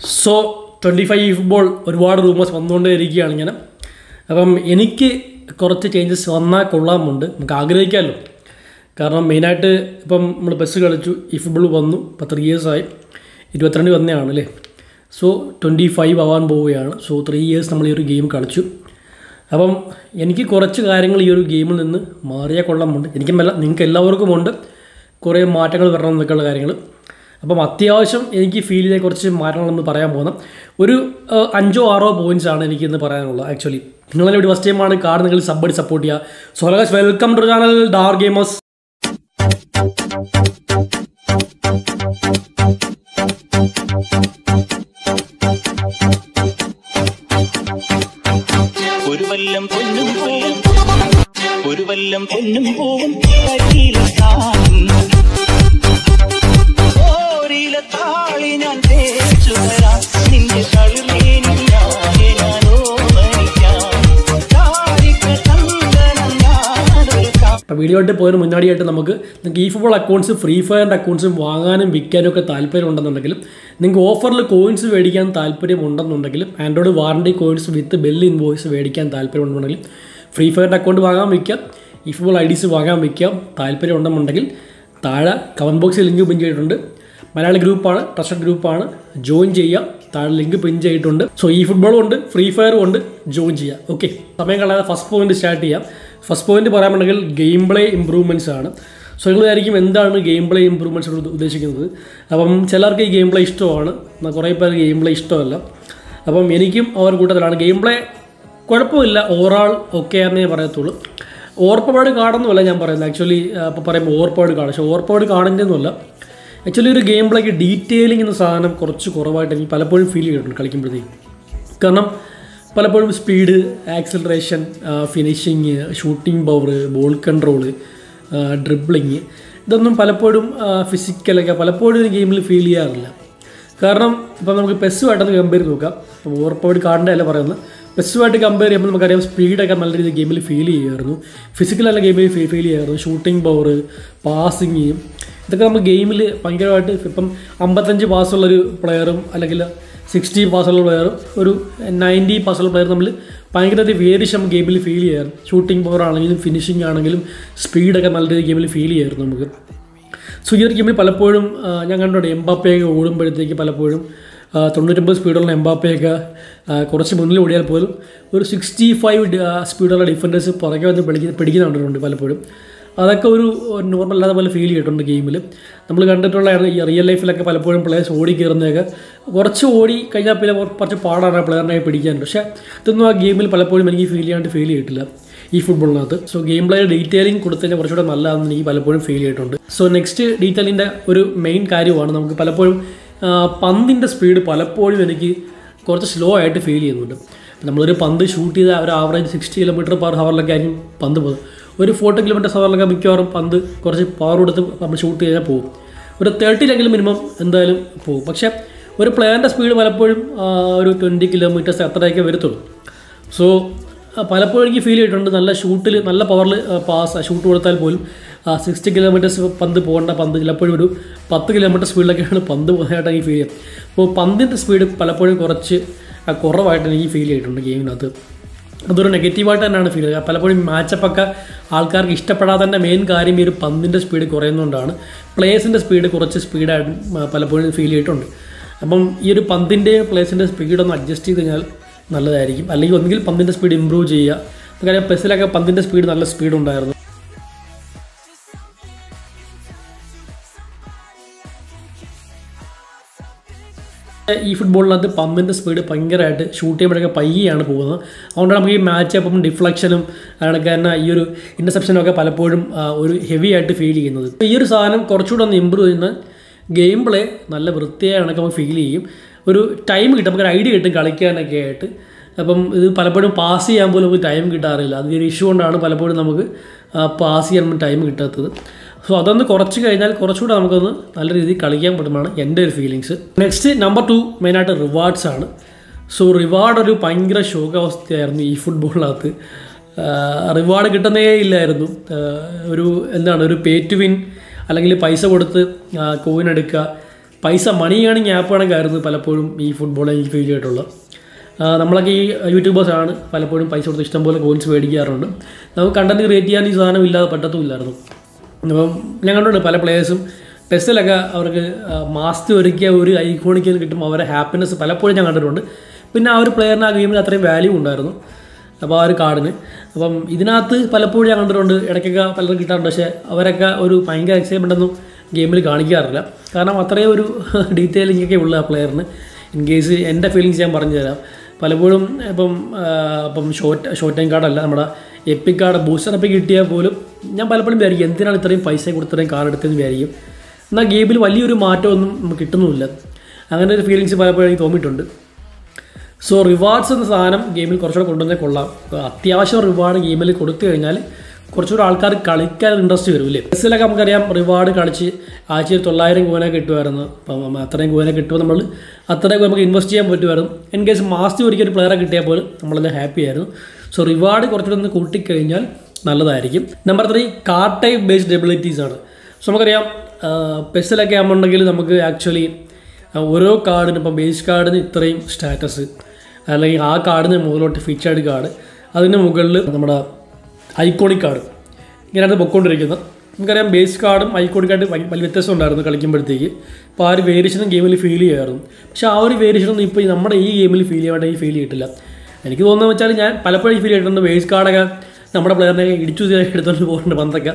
So 25 football ഒരുപാട് rumours വന്നുകൊണ്ടേയിരിക്കുകയാണ് ഇങ്ങനെ. അപ്പം എനിക്ക് കുറച്ച് ചേഞ്ചസ് വന്നാൽ കൊള്ളാമുണ്ട്, നമുക്ക് ആഗ്രഹിക്കാമല്ലോ. കാരണം മെയിനായിട്ട് ഇപ്പം നമ്മൾ ബസ് കളിച്ചു, ഈ ഫുട്ബോൾ വന്നു, ഇപ്പോൾ 3 ഇയേഴ്സായി, 22 വന്നതാണ് അല്ലേ. സോ 25 ആവാൻ പോവുകയാണ്. സോ 3 ഇയേഴ്സ് നമ്മൾ ഈ ഒരു ഗെയിം കളിച്ചു. അപ്പം എനിക്ക് കുറച്ച് കാര്യങ്ങൾ ഈ ഒരു ഗെയിമിൽ നിന്ന് മാറിയാൽ കൊള്ളാമുണ്ട്. എനിക്കുമല്ല, നിങ്ങൾക്ക് എല്ലാവർക്കും ഉണ്ട് കുറേ മാറ്റങ്ങൾ വരണം എന്നൊക്കെയുള്ള കാര്യങ്ങൾ. അപ്പം അത്യാവശ്യം എനിക്ക് ഫീൽ ചെയ്ത കുറച്ച് മാറ്റങ്ങൾ നമ്മൾ പറയാൻ പോകുന്നത് ഒരു 5-6 പോയിൻറ്റ്സാണ് എനിക്കിന്ന് പറയാനുള്ളത്. ആക്ച്വലി നിങ്ങളെല്ലാം ഇവിടെ ഫസ്റ്റ് ടൈമാണ് കാണുന്നെങ്കിൽ സബ്ബടി സപ്പോർട്ട് ചെയ്യുക. So guys, welcome to channel Dark Gamers. ഒരു വല്ലം പൊന്നും പോവും താളി ഞാൻ തേച്ചു തരാം നിന്റെ വീഡിയോ ആയിട്ട് പോയതിന് മുന്നാടിയായിട്ട് നിങ്ങൾക്ക് ഈ ഫുട്ബോൾ അക്കൗണ്ട്സ് ഫ്രീ ഫയറിൻ്റെ അക്കൗണ്ട്സും വാങ്ങാനും വിൽക്കാനും ഒക്കെ താല്പര്യം ഉണ്ടെന്നുണ്ടെങ്കിലും, നിങ്ങൾക്ക് ഓഫറിൽ കോയിൻസ് മേടിക്കാൻ താല്പര്യം ഉണ്ടെന്നുണ്ടെങ്കിലും, Android warranty coins with bill invoice മേടിക്കാൻ താല്പര്യം ഉണ്ടെന്നുണ്ടെങ്കിൽ ഫ്രീ ഫയറിൻ്റെ അക്കൗണ്ട് വാങ്ങാൻ വയ്ക്കാം, ഈ ഫുട്ബോൾ IDs വാങ്ങാൻ വയ്ക്കാം. താല്പര്യം ഉണ്ടെന്നുണ്ടെങ്കിൽ താഴെ കമൻറ്റ് ബോക്സിൽ ലിങ്ക് പിൻ ചെയ്തിട്ടുണ്ട്. മലയാളി ഗ്രൂപ്പാണ്, ട്രസ്റ്റഡ് ഗ്രൂപ്പാണ്, ജോയിൻ ചെയ്യുക. താഴെ ലിങ്ക് പിൻ ചെയ്തിട്ടുണ്ട്. സോ ഈ ഫുട്ബോളും ഉണ്ട്, ഫ്രീ ഫയറും ഉണ്ട്, ജോയിൻ ചെയ്യുക. ഓക്കെ, സമയം കളയാതെ ഫസ്റ്റ് പോയിന്റ് സ്റ്റാർട്ട് ചെയ്യാം. ഫസ്റ്റ് പോയിന്റ് പറയാനുണ്ടെങ്കിൽ ഗെയിം പ്ലേ ഇമ്പ്രൂവ്മെൻറ്റ്സ് ആണ്. സോ നിങ്ങൾ വിചാരിക്കും എന്താണ് ഗെയിം പ്ലേ ഇമ്പ്രൂവ്മെൻറ്റ്സ് ഉദ്ദേശിക്കുന്നത്. അപ്പം ചിലർക്ക് ഈ ഗെയിം പ്ലേ ഇഷ്ടമാണ്, കുറേ പേർക്ക് ഗെയിം പ്ലേ ഇഷ്ടമല്ല. അപ്പം എനിക്കും അവർ കൂട്ടത്തിലാണ്. ഗെയിം പ്ലേ കുഴപ്പമില്ല, ഓവറാൾ ഓക്കെ എന്നേ പറയത്തുള്ളൂ. ഓവർപവേർഡ് കാണുന്നുമല്ല ഞാൻ പറയുന്നത്. ആക്ച്വലി ഇപ്പോൾ പറയുമ്പോൾ ഓവർപവേർഡ് കാണും, പക്ഷേ ഓവർപവേർഡ് കാണുന്നതെന്നല്ല. ആക്ച്വലി ഒരു ഗെയിം പ്ലേക്ക് ഡീറ്റെയിലിംഗ് എന്ന സാധനം കുറച്ച് കുറവായിട്ട് എനിക്ക് പലപ്പോഴും ഫീൽ ചെയ്തിട്ടുണ്ട് കളിക്കുമ്പോഴത്തേക്കും. കാരണം പലപ്പോഴും speed, acceleration, finishing, shooting power, ball control, dribbling, ഇതൊന്നും പലപ്പോഴും ഫിസിക്കലൊക്കെ പലപ്പോഴും ഒരു ഗെയിമിൽ ഫീൽ ചെയ്യാറില്ല. കാരണം ഇപ്പം നമുക്ക് പെസ്സുമായിട്ടൊന്ന് കമ്പയർ ചെയ്ത് നോക്കാം. ഇപ്പോൾ ഓവർപവേർഡ് കാണേണ്ട അല്ല പറയുന്നത്, പെസ്സുമായിട്ട് കമ്പയർ ചെയ്യുമ്പോൾ നമുക്കറിയാം സ്പീഡൊക്കെ നല്ല രീതിയിൽ ഗെയിമിൽ ഫീൽ ചെയ്യുമായിരുന്നു, ഫിസിക്കലല്ല ഗെയിമിൽ ഫീൽ ചെയ്യുമായിരുന്നു, ഷൂട്ടിംഗ് പവർ, പാസിങ്, ഇതൊക്കെ നമുക്ക് ഗെയിമിൽ ഭയങ്കരമായിട്ട്. ഇപ്പം 55 പാസ്സുള്ളൊരു പ്ലെയറും അല്ലെങ്കിൽ 60 പാസ്സുള്ള പ്ലെയറും ഒരു 90 പാസ്സുള്ള പ്ലെയറും തമ്മിൽ ഭയങ്കര വേരിയേഷൻ നമുക്ക് ഗെയിമിൽ ഫീൽ ചെയ്യാറ്. ഷൂട്ടിംഗ് പവർ ആണെങ്കിലും ഫിനിഷിംഗ് ആണെങ്കിലും സ്പീഡൊക്കെ നല്ല രീതിയിൽ ഗെയിമിൽ ഫീൽ ചെയ്യായിരുന്നു നമുക്ക്. സോ ഈ ഒരു ഗെയിമിൽ പലപ്പോഴും ഞാൻ കണ്ടിട്ടുണ്ട് എംബാപ്പയൊക്കെ ഓടുമ്പോഴത്തേക്ക് പലപ്പോഴും 99 സ്പീഡുള്ള എംബാപ്പയൊക്കെ കുറച്ച് മുന്നിൽ ഓടിയാൽ പോലും ഒരു 65 സ്പീഡുള്ള ഡിഫൻഡേഴ്സ് പുറകെ വന്ന് പിടിക്കുന്ന കണ്ടിട്ടുണ്ട് പലപ്പോഴും. അതൊക്കെ ഒരു നോർമൽ അല്ലാതെ പോലെ ഫീൽ ചെയ്തിട്ടുണ്ട് ഗെയിമിൽ. നമ്മൾ കണ്ടിട്ടുള്ളതാണ് ഈ റിയൽ ലൈഫിലൊക്കെ പലപ്പോഴും പ്ലേയേഴ്സ് ഓടി കയറുന്നതൊക്കെ കുറച്ച് ഓടി കഴിഞ്ഞാൽ പിന്നെ കുറച്ച് പാടാണ് പ്ലെയറിനെ പിടിക്കാനുണ്ട്. പക്ഷേ ഇതൊന്നും ആ ഗെയിമിൽ പലപ്പോഴും എനിക്ക് ഫീൽ ചെയ്തിട്ടില്ല ഈ ഫുട്ബോളിനകത്ത്. സോ ഗെയിം പ്ലേ ഡീറ്റെയിലിംഗ് കൊടുത്തതിന് കുറച്ചുകൂടെ നല്ലതാണെന്ന് എനിക്ക് പലപ്പോഴും ഫീൽ ചെയ്തിട്ടുണ്ട്. സോ നെക്സ്റ്റ് ഡീറ്റെയിലിൻ്റെ ഒരു മെയിൻ കാര്യമാണ് നമുക്ക് പലപ്പോഴും പന്തിൻ്റെ സ്പീഡ് പലപ്പോഴും എനിക്ക് കുറച്ച് സ്ലോ ആയിട്ട് ഫീൽ ചെയ്യുന്നുണ്ട്. നമ്മളൊരു പന്ത് ഷൂട്ട് ചെയ്ത ഒരു ആവറേജ് 60 km/h ആയിരിക്കും പന്ത് പോകും. ഒരു 40 km/h മിക്കവാറും പന്ത് കുറച്ച് പവർ കൊടുത്ത് നമ്മൾ ഷൂട്ട് ചെയ്താൽ പോകും. ഒരു 30 മിനിമം എന്തായാലും പോകും. പക്ഷേ ഒരു പ്ലെയറിൻ്റെ സ്പീഡ് പലപ്പോഴും ഒരു 20 km അത്രയൊക്കെ വരത്തുള്ളൂ. സോ പലപ്പോഴും എനിക്ക് ഫീൽ ചെയ്തിട്ടുണ്ട് നല്ല ഷൂട്ടിൽ നല്ല പവറിൽ ഷൂട്ട് കൊടുത്താൽ പോലും 60 km പന്ത് പോകേണ്ട പന്ത് ചിലപ്പോഴും ഒരു 10 km സ്പീഡിലൊക്കെയാണ് പന്ത് പോകുന്നതായിട്ട് എനിക്ക് ഫീൽ ചെയ്യും. അപ്പോൾ പന്തിൻ്റെ സ്പീഡ് പലപ്പോഴും കുറച്ച് കുറവായിട്ട് എനിക്ക് ഫീൽ ചെയ്തിട്ടുണ്ട് ഗെയിമിനകത്ത്. അതൊരു നെഗറ്റീവായിട്ട് തന്നെയാണ് ഫീൽ ചെയ്യുക. പലപ്പോഴും മാച്ചപ്പൊക്കെ ആൾക്കാർക്ക് ഇഷ്ടപ്പെടാതെ മെയിൻ കാര്യം ഈ ഒരു പന്തിൻ്റെ സ്പീഡ് കുറയുന്നതുകൊണ്ടാണ്. പ്ലേയേഴ്സിൻ്റെ സ്പീഡ് കുറച്ച് സ്പീഡായിട്ട് പലപ്പോഴും ഫീൽ ചെയ്തിട്ടുണ്ട്. അപ്പം ഈ ഒരു പന്തിൻ്റെയും പ്ലേയേഴ്സിൻ്റെ സ്പീഡൊന്ന് അഡ്ജസ്റ്റ് ചെയ്ത് കഴിഞ്ഞാൽ നല്ലതായിരിക്കും. അല്ലെങ്കിൽ ഒന്നുകിൽ പന്തിൻ്റെ സ്പീഡ് ഇമ്പ്രൂവ് ചെയ്യുക. നമുക്കറിയാം പെസ്സിലൊക്കെ പന്തിൻ്റെ സ്പീഡ് നല്ല സ്പീഡ് ഉണ്ടായിരുന്നു. ഈ ഫുട്ബോളിനകത്ത് പന്തിൻ്റെ സ്പീഡ് ഭയങ്കരമായിട്ട് ഷൂട്ട് ചെയ്യുമ്പോഴൊക്കെ പയ്യാണ് പോകുന്നത്. അതുകൊണ്ടാണ് നമുക്ക് ഈ മാച്ച് അപ്പം ഡിഫ്ലക്ഷനും അതിനൊക്കെ തന്നെ ഈ ഒരു ഇൻ്റർസെപ്ഷനും ഒക്കെ പലപ്പോഴും ഒരു ഹെവി ആയിട്ട് ഫീൽ ചെയ്യുന്നത്. ഈ ഒരു സാധനം കുറച്ചുകൂടെ ഒന്ന് ഇമ്പ്രൂവ് ചെയ്യുന്ന ഗെയിം പ്ലേ നല്ല വൃത്തിയായൊക്കെ നമുക്ക് ഫീൽ ചെയ്യും. ഒരു ടൈം കിട്ടും, നമുക്കൊരു ഐഡിയ കിട്ടും കളിക്കാനൊക്കെ ആയിട്ട്. അപ്പം ഇത് പലപ്പോഴും പാസ് ചെയ്യാൻ പോലും നമുക്ക് ടൈം കിട്ടാറില്ല. അതൊരു ഇഷ്യൂ കൊണ്ടാണ് പലപ്പോഴും നമുക്ക് പാസ് ചെയ്യാൻ ടൈം കിട്ടാത്തത്. സോ അതൊന്ന് കുറച്ച് കഴിഞ്ഞാൽ കുറച്ചുകൂടെ നമുക്കൊന്ന് നല്ല രീതിയിൽ കളിക്കാൻ പറ്റുന്നതാണ് എൻ്റെ ഒരു ഫീലിങ്സ്. നെക്സ്റ്റ് നമ്പർ 2 മെയിനായിട്ട് റിവാർഡ്സ് ആണ്. സോ റിവാർഡ് ഒരു ഭയങ്കര ശോകാവസ്ഥയായിരുന്നു ഈ ഫുട്ബോളിനകത്ത്. റിവാർഡ് കിട്ടുന്നേ ഇല്ലായിരുന്നു. ഒരു പേ ടു വിൻ അല്ലെങ്കിൽ പൈസ കൊടുത്ത് കോയിൻ എടുക്കുക, പൈസ മണി ഏണിങ് ആപ്പ് കണക്കെ ആയിരുന്നു പലപ്പോഴും ഈ ഫുട്ബോൾ എനിക്ക് ഫീൽ ചെയ്തിട്ടുള്ളത്. നമ്മളൊക്കെ ഈ യൂട്യൂബേഴ്സാണ് പലപ്പോഴും പൈസ കൊടുത്ത് ഇഷ്ടംപോലെ കോയിൻസ് മേടിക്കാറുണ്ട്. നമുക്ക് കണ്ടന്റ് ക്രിയേറ്റ് ചെയ്യാൻ ഈ സാധനം ഇല്ലാതെ പറ്റത്തുമില്ലായിരുന്നു. അപ്പം ഞാൻ കണ്ടിട്ടുണ്ട് പല പ്ലേയേഴ്സും ടെസ്റ്റിലൊക്കെ അവർക്ക് മാസത്തിൽ ഒരുക്കിയ ഒരു ഐക്കോണിക്കിൽ കിട്ടും അവരെ ഹാപ്പിനെസ് പലപ്പോഴും ഞാൻ കണ്ടിട്ടുണ്ട്. പിന്നെ ആ ഒരു പ്ലെയറിന് ആ ഗെയിമിൽ അത്രയും വാല്യൂ ഉണ്ടായിരുന്നു അപ്പോൾ ആ ഒരു കാർഡിന്. അപ്പം ഇതിനകത്ത് പലപ്പോഴും ഞാൻ കണ്ടിട്ടുണ്ട് ഇടയ്ക്കൊക്കെ പലരും കിട്ടാറുണ്ട്. പക്ഷേ അവരൊക്കെ ഒരു ഭയങ്കര എക്സൈറ്റ്മെൻ്റൊന്നും ഗെയിമിൽ കാണിക്കാറില്ല. കാരണം അത്രയും ഒരു ഡീറ്റെയിലിംഗ് ഒക്കെ ഉള്ള ആ പ്ലെയറിന്. ഇൻ കേസ് എൻ്റെ ഫീലിങ്സ് ഞാൻ പറഞ്ഞു തരാം. പലപ്പോഴും ഇപ്പം ഷോർട്ട് ടൈം കാർഡല്ല, നമ്മുടെ എപ്പിക് കാർഡ് ബൂസ്റ്റർ എപ്പിക് കിട്ടിയാൽ പോലും ഞാൻ പലപ്പോഴും വിചാരിക്കും എന്തിനാണ് ഇത്രയും പൈസ കൊടുത്ത് ഇത്രയും കാർഡ് എടുത്തതെന്ന് വിചാരിക്കും. എന്നാൽ ഗെയിമിൽ വലിയൊരു മാറ്റമൊന്നും നമുക്ക് കിട്ടുന്നുമില്ല. അങ്ങനെ ഒരു ഫീലിങ്സ് പലപ്പോഴും എനിക്ക് തോന്നിയിട്ടുണ്ട്. സോ റിവാർഡ്സ് എന്ന സാധനം ഗെയിമിൽ കുറച്ചുകൂടെ കൊണ്ടുവന്നാൽ കൊള്ളാം. അത്യാവശ്യം റിവാർഡ് ഗെയിമിൽ കൊടുത്തു കഴിഞ്ഞാൽ കുറച്ചുകൂടെ ആൾക്കാർ കളിക്കാൻ ഇൻട്രസ്റ്റ് വരില്ലേ. ബസ്സിലൊക്കെ നമുക്കറിയാം റിവാർഡ് കളിച്ച് ആഴ്ചയിൽ 900 കോയിനൊക്കെ കിട്ടുമായിരുന്നു. അപ്പം അത്രയും കോയിനെ കിട്ടുമ്പോൾ നമ്മൾ അത്രയും നമുക്ക് ഇൻവെസ്റ്റ് ചെയ്യാൻ പറ്റുമായിരുന്നു. ഇൻ കേസ് മാസത്തിൽ ഒരിക്കൽ ഒരു പ്ലെയറെ കിട്ടിയാൽ പോലും നമ്മളെല്ലാം ഹാപ്പി ആയിരുന്നു. സോ റിവാർഡ് കുറച്ചുകൂടെ ഒന്ന് കൂട്ടിക്കഴിഞ്ഞാൽ നല്ലതായിരിക്കും. Number 3 card type based abilities ആണ്. സോ നമുക്കറിയാം പെസ്സിലൊക്കെ ആകുമ്പോണ്ടെങ്കിൽ നമുക്ക് ആക്ച്വലി ഓരോ കാർഡിന് ഇപ്പം ബേസ് കാർഡിന് ഇത്രയും സ്റ്റാറ്റസ്, അല്ലെങ്കിൽ ആ കാർഡിന് മുകളിലോട്ട് ഫീച്ചേർഡ് കാർഡ്, അതിന് മുകളിൽ നമ്മുടെ ഐക്കോണിക് കാർഡ്, ഇങ്ങനെയാണ് പൊയ്ക്കൊണ്ടിരിക്കുന്നത്. നമുക്കറിയാം ബേസ് കാർഡും ഐക്കോണിക് കാർഡും വലിയ വ്യത്യാസം ഉണ്ടായിരുന്നു കളിക്കുമ്പോഴത്തേക്ക്. അപ്പോൾ ആ ഒരു വേരിയേഷനും ഗെയിമിൽ ഫീൽ ചെയ്യുമായിരുന്നു. പക്ഷേ ആ ഒരു വേരിയേഷനൊന്നും ഇപ്പോൾ നമ്മുടെ ഈ ഗെയിമിൽ ഫീൽ ചെയ്യാനായിട്ട് ഫീൽ ചെയ്തിട്ടില്ല. എനിക്ക് തോന്നുന്നത് വെച്ചാൽ ഞാൻ പലപ്പോഴും ഫീൽ ചെയ്തിട്ടുണ്ട് ബേസ് കാർഡൊക്കെ നമ്മുടെ പ്ലെയറിനെ ഇടിച്ചു എടുത്തുകൊണ്ട് പോകുന്നുണ്ട് പന്തൊക്കെ.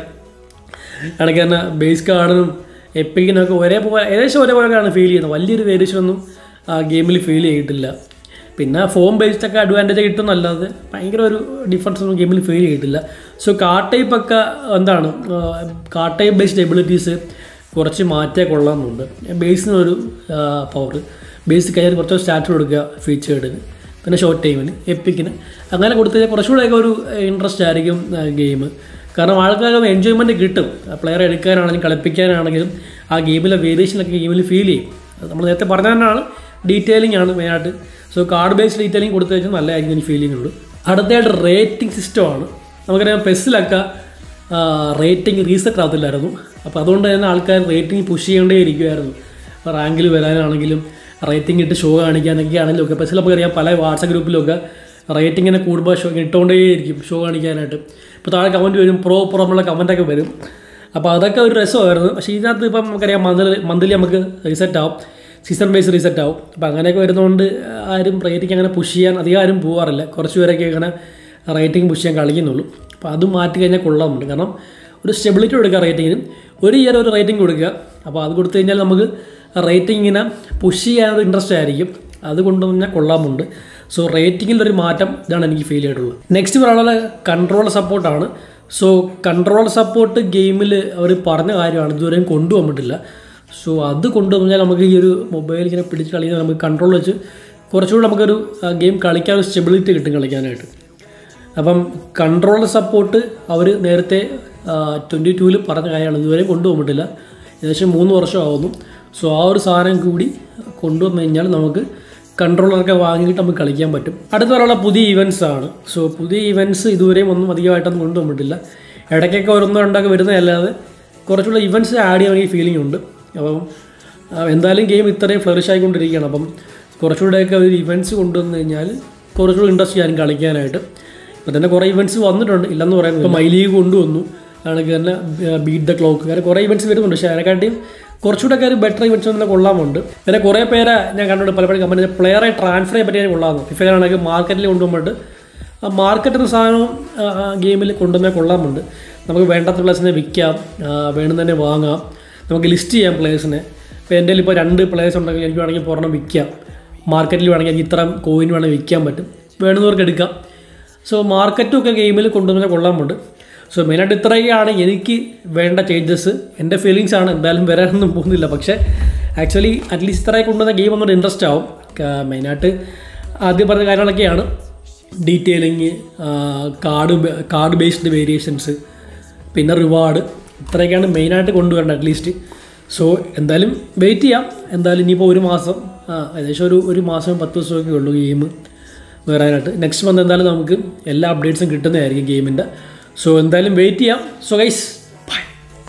കണക്ക് തന്നെ ബേസ് കാർഡിനും എപ്പിക്കിനൊക്കെ ഏകദേശം ഒരേപോലെയാണ് ഫീൽ ചെയ്യുന്നത്. വലിയൊരു വേരിയേഷനൊന്നും ഗെയിമിൽ ഫീൽ ചെയ്തിട്ടില്ല. പിന്നെ ഫോം ബേസ്ഡൊക്കെ അഡ്വാൻറ്റേജ് കിട്ടുന്നല്ലാതെ ഭയങ്കര ഒരു ഡിഫറൻസ് ഒന്നും ഗെയിമിൽ ഫീൽ ചെയ്തിട്ടില്ല. സോ കാർഡ് ടൈപ്പൊക്കെ എന്താണ് കാർഡ് ടൈപ്പ് ബേസ്ഡ് എബിലിറ്റീസ് കുറച്ച് മാറ്റിയാൽ കൊള്ളാമെന്നുണ്ട്. ബേസിനൊരു പവർ, ബേസ് കഴിഞ്ഞാൽ കുറച്ച് സ്റ്റാറ്റ് കൊടുക്കുക ഫീച്ചേർഡിന്, പിന്നെ ഷോർട്ട് ടൈമിന് എപ്പിക്കിന് അങ്ങനെ കൊടുത്തു കഴിഞ്ഞാൽ കുറച്ചുകൂടെയൊക്കെ ഒരു ഇൻട്രസ്റ്റ് ആയിരിക്കും ഗെയിം. കാരണം ആൾക്കാർക്ക് എൻജോയ്മെൻറ്റ് കിട്ടും. പ്ലെയറെ എടുക്കാനാണെങ്കിലും കളിപ്പിക്കാനാണെങ്കിലും ആ ഗെയിമിലെ വേരിയേഷനൊക്കെ ഗെയിമിൽ ഫീൽ ചെയ്യും. നമ്മൾ നേരത്തെ പറഞ്ഞ തന്നെയാണ്, ഡീറ്റെയിലിംഗ് ആണ് മെയിനായിട്ട്. സോ കാർഡ് ബേസ്ഡ് ഡീറ്റെയിലിംഗ് കൊടുത്തു കഴിഞ്ഞാൽ നല്ലതായിരിക്കും എനിക്ക് ഫീലിംഗ് ഉണ്ട്. അടുത്തതായിട്ട് റേറ്റിംഗ് സിസ്റ്റമാണ്. നമുക്കറിയാം പെസ്സിലൊക്കെ റേറ്റിംഗ് റീസെറ്റ് ആകത്തില്ലായിരുന്നു. അപ്പോൾ അതുകൊണ്ട് തന്നെ ആൾക്കാർ റേറ്റിംഗ് പുഷ് ചെയ്യേണ്ടേ ഇരിക്കുമായിരുന്നു. റാങ്കിൽ വരാനാണെങ്കിലും റേറ്റിംഗ് ഇട്ട് ഷോ കാണിക്കാനൊക്കെ ആണെങ്കിലും ഒക്കെ. പെസ്സിലൊക്കെ അറിയാം പല വാട്സാപ്പ് ഗ്രൂപ്പിലൊക്കെ റേറ്റിങ്ങിനെ കൂടുമ്പോൾ ഷോ ഇട്ടുകൊണ്ടേയിരിക്കും ഷോ കാണിക്കാനായിട്ട്. ഇപ്പോൾ താഴെ കമൻറ്റ് വരും, പ്രോ എന്നുള്ള കമൻറ്റൊക്കെ വരും. അപ്പോൾ അതൊക്കെ ഒരു രസമായിരുന്നു. പക്ഷേ ഇതിനകത്ത് ഇപ്പം നമുക്കറിയാം മന്ത്ലി നമുക്ക് റീസെറ്റ് ആവും, സീസൺ ബേസ് റീസെറ്റ് ആവും. അപ്പോൾ അങ്ങനെയൊക്കെ വരുന്നതുകൊണ്ട് ആരും റേറ്റിംഗ് അങ്ങനെ പുഷ് ചെയ്യാൻ അധികം ആരും പോകാറില്ല. കുറച്ച് പേരൊക്കെ ഇങ്ങനെ റേറ്റിംഗ് പുഷ് ചെയ്യാൻ കളിക്കുന്നുള്ളൂ. അപ്പോൾ അത് മാറ്റി കഴിഞ്ഞാൽ കൊള്ളാമുണ്ട്. കാരണം ഒരു സ്റ്റെബിലിറ്റി കൊടുക്കുക റേറ്റിങ്ങിനും, ഒരു ഇയർ ഒരു റേറ്റിംഗ് കൊടുക്കുക. അപ്പോൾ അത് കൊടുത്തു കഴിഞ്ഞാൽ നമുക്ക് റേറ്റിംഗ് ഇങ്ങനെ പുഷ് ചെയ്യാനൊരു ഇൻട്രസ്റ്റ് ആയിരിക്കും. അത് കൊണ്ടുവന്നാൽ കൊള്ളാമുണ്ട്. സോ റേറ്റിങ്ങിലൊരു മാറ്റം ഇതാണ് എനിക്ക് ഫീൽ ചെയ്തിട്ടുള്ളത്. നെക്സ്റ്റ് പറയാനുള്ള കൺട്രോൾ സപ്പോർട്ടാണ്. സോ കൺട്രോൾ സപ്പോർട്ട് ഗെയിമിൽ അവർ പറഞ്ഞ കാര്യമാണ്, ഇതുവരെയും കൊണ്ടുപോകാൻ പറ്റില്ല. സോ അത് കൊണ്ടുവന്നാൽ നമുക്ക് ഈ ഒരു മൊബൈൽ ഇങ്ങനെ പിടിച്ച് കളിക്കാൻ നമുക്ക് കൺട്രോൾ വെച്ച് കുറച്ചുകൂടി നമുക്കൊരു ഗെയിം കളിക്കാൻ ഒരു സ്റ്റെബിലിറ്റി കിട്ടും കളിക്കാനായിട്ട്. അപ്പം കൺട്രോൾ സപ്പോർട്ട് അവർ നേരത്തെ 22-ൽ പറഞ്ഞ കാര്യമാണ്, ഇതുവരെയും കൊണ്ടുപോകാൻ പറ്റില്ല. ഏകദേശം 3 വർഷം ആവുന്നു. സോ ആ ഒരു സാധനം കൂടി കൊണ്ടുവന്നു കഴിഞ്ഞാൽ നമുക്ക് കൺട്രോളറൊക്കെ വാങ്ങിയിട്ട് നമുക്ക് കളിക്കാൻ പറ്റും. അടുത്ത പറയാനുള്ള പുതിയ ഇവൻറ്റ്സ് ആണ്. സോ പുതിയ ഇവൻറ്റ്സ് ഇതുവരെയും ഒന്നും അധികമായിട്ടൊന്നും കൊണ്ടുപോകാൻ പറ്റില്ല. ഇടയ്ക്കൊക്കെ ഒരൊന്നോ രണ്ടൊക്കെ വരുന്നതല്ലാതെ കുറച്ചുകൂടെ ഇവൻറ്റ്സ് ആഡ് ചെയ്യാൻ എനിക്ക് ഫീലിംഗ് ഉണ്ട്. അപ്പം എന്തായാലും ഗെയിം ഇത്രയും ഫ്ലറിഷ് ആയിക്കൊണ്ടിരിക്കുകയാണ്. അപ്പം കുറച്ചുകൂടെയൊക്കെ ഒരു ഇവൻറ്റ്സ് കൊണ്ടുവന്നു കഴിഞ്ഞാൽ കുറച്ചുകൂടി ഇൻട്രസ്റ്റ് ചെയ്യാൻ കളിക്കാനായിട്ട്. ഇപ്പോൾ തന്നെ കുറേ ഇവൻറ്റ്സ് വന്നിട്ടുണ്ട്, ഇല്ലെന്ന് പറയുന്നത്. ഇപ്പോൾ മൈ ലീഗ് കൊണ്ടുവന്നു, ആണെങ്കിൽ തന്നെ ബീറ്റ് ദ ക്ലോക്ക്, അങ്ങനെ കുറേ ഇവൻറ്റ്സ് വരുന്നുണ്ട്. പക്ഷേ അതിനെക്കാട്ടിയും കുറച്ചുകൂടെയൊക്കെ ഒരു ബെറ്റർ ഇവൻറ്റ്സ് തന്നെ കൊള്ളാമുണ്ട്. പിന്നെ കുറേ പേരെ ഞാൻ കണ്ടിട്ടുണ്ട് പലപ്പോഴും കമ്പനി പ്ലെയറെ ട്രാൻസ്ഫർ ചെയ്യാൻ പറ്റിയാൽ കൊള്ളാമെന്ന്. ഫിഫയിലാണെങ്കിൽ മാർക്കറ്റിൽ കൊണ്ടുപോകുമ്പോട്ട് ആ മാർക്കറ്റിന് സാധനവും ഗെയിമിൽ കൊണ്ടുവന്നാൽ കൊള്ളാമുണ്ട്. നമുക്ക് വേണ്ടാത്ത പ്ലേയേഴ്സിനെ വിൽക്കാം, വേണമെന്ന് വാങ്ങാം, നമുക്ക് ലിസ്റ്റ് ചെയ്യാം പ്ലേയേഴ്സിനെ. ഇപ്പോൾ എൻ്റെ ഇപ്പോൾ 2 പ്ലേയേഴ്സ് ഉണ്ടെങ്കിൽ എനിക്ക് വേണമെങ്കിൽ പുറമെ വിൽക്കാം. മാർക്കറ്റിൽ വേണമെങ്കിൽ ഇത്ര കോയിൻ വേണമെങ്കിൽ വിൽക്കാൻ പറ്റും, വേണമെന്നവർക്ക് എടുക്കാം. സോ മാർക്കറ്റും ഒക്കെ ഗെയിമിൽ കൊണ്ടുവന്നാൽ കൊള്ളാമുണ്ട്. സോ മെയിനായിട്ട് ഇത്രയൊക്കെയാണ് എനിക്ക് വേണ്ട ചേഞ്ചസ്. എൻ്റെ ഫീലിങ്സ് ആണ്, എന്തായാലും വരാനൊന്നും പോകുന്നില്ല. പക്ഷേ ആക്ച്വലി അറ്റ്ലീസ്റ്റ് ഇത്രയൊക്കെ കൊണ്ടുവന്ന ഗെയിം ഒന്നുകൂടെ ഇൻട്രസ്റ്റ് ആവും. മെയിനായിട്ട് ആദ്യം പറഞ്ഞ കാര്യങ്ങളൊക്കെയാണ്, ഡീറ്റെയിലിങ്, കാർഡ് ബേസ്ഡ് വേരിയേഷൻസ്, പിന്നെ റിവാർഡ്, ഇത്രയൊക്കെയാണ് മെയിനായിട്ട് കൊണ്ടുവരേണ്ടത് അറ്റ്ലീസ്റ്റ്. സോ എന്തായാലും വെയിറ്റ് ചെയ്യാം. എന്തായാലും ഇനിയിപ്പോൾ ഒരു മാസം, ഏകദേശം ഒരു മാസം 10 ദിവസമൊക്കെ ഉള്ളൂ ഗെയിം വരാനായിട്ട്. നെക്സ്റ്റ് മന്ത് എന്തായാലും നമുക്ക് എല്ലാ അപ്ഡേറ്റ്സും കിട്ടുന്നതായിരിക്കും ഗെയിമിൻ്റെ. സോ എന്തായാലും വെയിറ്റ് ചെയ്യാം. So guys